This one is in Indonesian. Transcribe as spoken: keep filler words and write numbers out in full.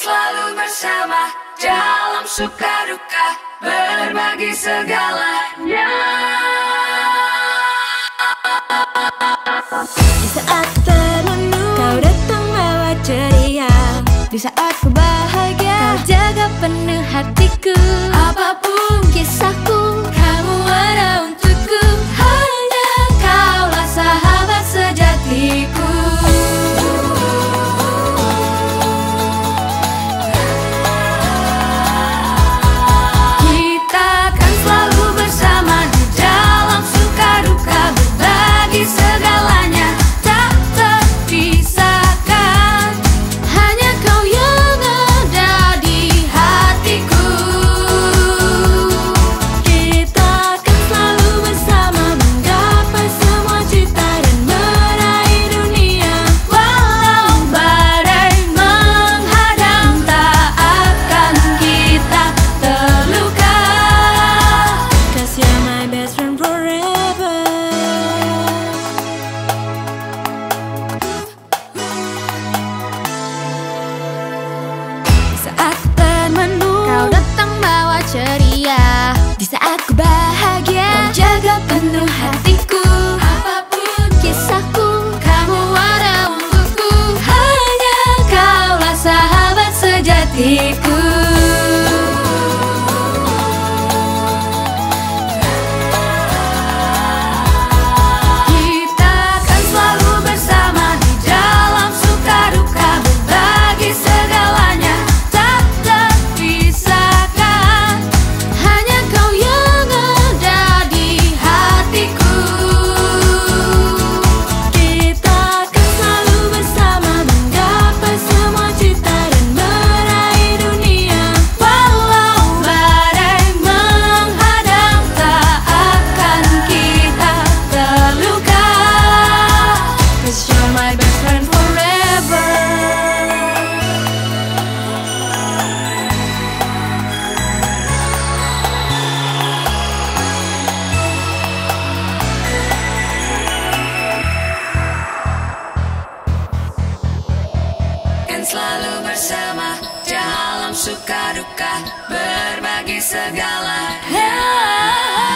selalu bersama dalam suka duka, berbagi segalanya. Di saat termenung, kau datang bawa ceria. Di saat ku bahagia, kau jaga penuh hatiku. Apapun kisahku, kamu ada untukku. Hanya kaulah sahabat sejatiku. Kita akan selalu bersama di dalam suka duka, berbagi segalanya, tak terpisahkan. Hanya kau yang ada di hatiku. Kita akan selalu bersama, menggapai semua cita dan meraih dunia. Walau badai menghadang, tak akan kita terluka. 'Cause you're my best friend forever. Di saat termenung, kau datang bawa ceria. Di saat ku bahagia, kau jaga penuh hatiku. Apapun kisahku, kamu ada untukku. Hanya kaulah sahabat sejatiku. Kita akan selalu bersama di dalam suka duka, berbagi segalanya, tak terpisahkan. Hanya kau yang ada di hatiku. Kita akan selalu bersama, menggapai semua cita dan meraih dunia. Walau badai menghadang, tak akan kita terluka. 'Cause you're my best friend forever. Kan selalu bersama dalam suka duka, berbagi segalanya.